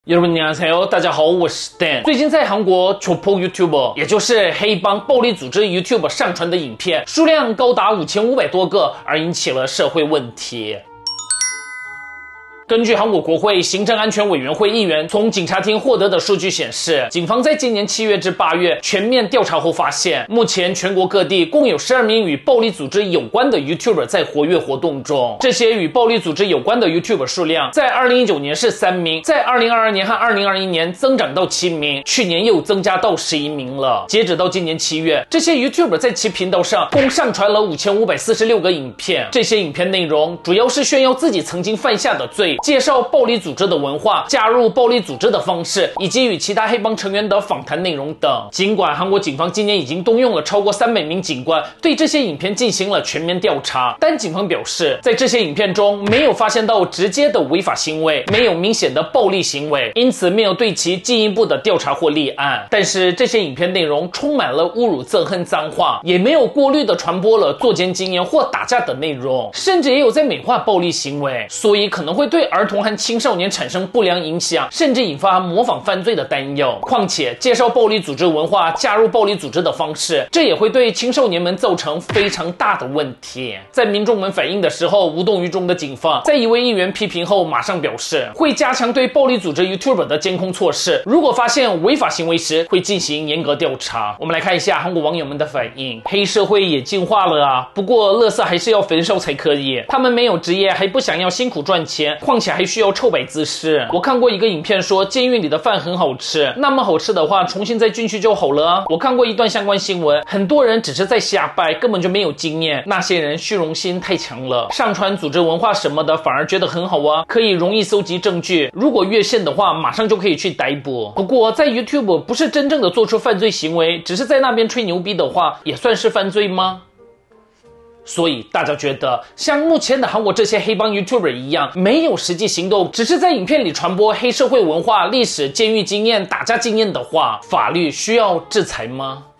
여러분 안녕하세요，大家好，我是 Dan。最近在韩国 Chopo YouTuber， 也就是黑帮暴力组织 YouTube 上传的影片数量高达5500多个，而引起了社会问题。根据韩国国会行政安全委员会议员从警察厅获得的数据显示，警方在今年7月至8月全面调查后发现，目前全国各地共有12名与暴力组织有关的 YouTuber 在活跃活动中。这些与暴力组织有关的 YouTuber 数量在2019年是3名，在2022年和2021年增长到7名，去年又增加到11名了。截止到今年7月，这些 YouTuber 在其频道上共上传了5546个影片，这些影片内容主要是炫耀自己曾经犯下的罪，介绍暴力组织的文化，加入暴力组织的方式，以及与其他黑帮成员的访谈内容等。尽管韩国警方今年已经动用了超过300名警官对这些影片进行了全面调查，但警方表示，在这些影片中没有发现到直接的违法行为，没有明显的暴力行为，因此没有对其进一步的调查或立案。但是这些影片内容充满了侮辱、憎恨、脏话，也没有过滤的传播了作奸经营或打架的内容，甚至也有在美化暴力行为，所以可能会对儿童和青少年产生不良影响，甚至引发模仿犯罪的担忧。况且介绍暴力组织文化，加入暴力组织的方式，这也会对青少年们造成非常大的问题。在民众们反映的时候，无动于衷的警方在一位议员批评后马上表示，会加强对暴力组织 YouTuber 的监控措施，如果发现违法行为时会进行严格调查。我们来看一下韩国网友们的反应。黑社会也进化了啊，不过垃圾还是要焚烧才可以，他们没有职业，还不想要辛苦赚钱，况且还需要臭摆姿势。我看过一个影片说监狱里的饭很好吃，那么好吃的话重新再进去就好了啊。我看过一段相关新闻，很多人只是在瞎掰，根本就没有经验，那些人虚荣心太强了，上传组织文化什么的反而觉得很好啊，可以容易搜集证据，如果越线的话马上就可以去逮捕。不过在 YouTube 不是真正的做出犯罪行为，只是在那边吹牛逼的话，也算是犯罪吗？所以大家觉得像目前的韩国这些黑帮 YouTuber 一样，没有实际行动，只是在影片里传播黑社会文化、历史、监狱经验、打架经验的话，法律需要制裁吗？